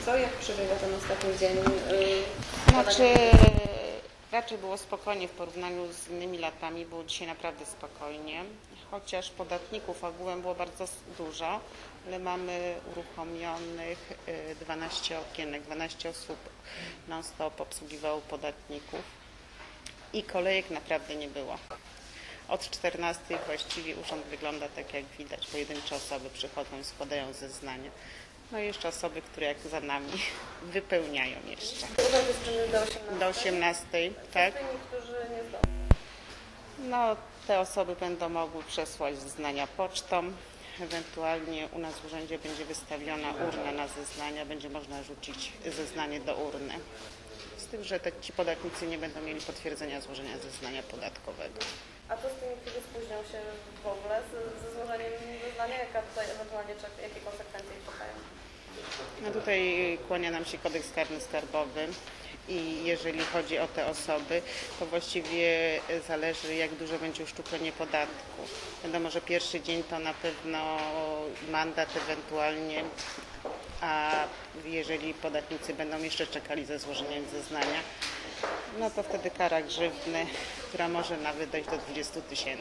co? Jak przebiega ten ostatni dzień? Znaczy, raczej było spokojnie w porównaniu z innymi latami, było dzisiaj naprawdę spokojnie, chociaż podatników ogółem było bardzo dużo, ale mamy uruchomionych 12 okienek, 12 osób non-stop obsługiwało podatników i kolejek naprawdę nie było. Od 14 właściwie urząd wygląda tak, jak widać. Pojedyncze osoby przychodzą i składają zeznania. No i jeszcze osoby, które jak za nami wypełniają jeszcze. Urząd jest czynny do 18? Do 18, tak? Tymi, którzy nie zdołą. No, te osoby będą mogły przesłać zeznania pocztą. Ewentualnie u nas w urzędzie będzie wystawiona urna na zeznania, będzie można rzucić zeznanie do urny. Z tym, że ci podatnicy nie będą mieli potwierdzenia złożenia zeznania podatkowego. A co z tymi, którzy spóźnią się w ogóle ze złożeniem zeznania? Jaka tutaj ewentualnie jakie konsekwencje ich czekają? No tutaj kłania nam się kodeks karny skarbowy i jeżeli chodzi o te osoby, to właściwie zależy, jak duże będzie uszczuplenie podatku. Wiadomo, że pierwszy dzień to na pewno mandat ewentualnie, a jeżeli podatnicy będą jeszcze czekali ze złożeniem zeznania, no to wtedy kara grzywny, która może nawet dojść do 20 000.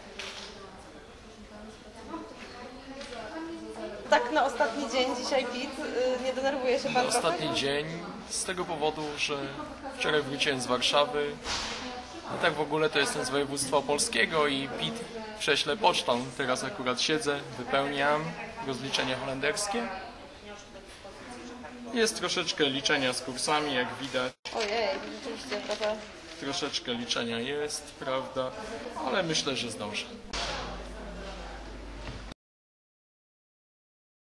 Tak na ostatni dzień dzisiaj PIT. Nie denerwuje się Pan trochę? Ostatni dzień z tego powodu, że wczoraj wróciłem z Warszawy. A tak w ogóle to jestem z województwa opolskiego i PIT prześlę pocztą. Teraz akurat siedzę, wypełniam rozliczenia holenderskie. Jest troszeczkę liczenia z kursami, jak widać. Ojej, rzeczywiście trochę. Troszeczkę liczenia jest, prawda, ale myślę, że zdążę.